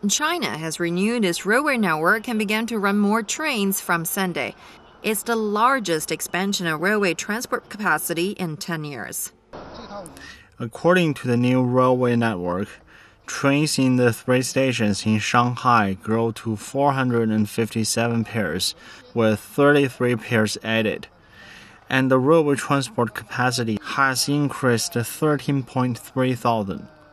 China has renewed its railway network and began to run more trains from Sunday. It's the largest expansion of railway transport capacity in 10 years. According to the new railway network, trains in the 3 stations in Shanghai grow to 457 pairs, with 33 pairs added. And the railway transport capacity has increased 13.3 thousand.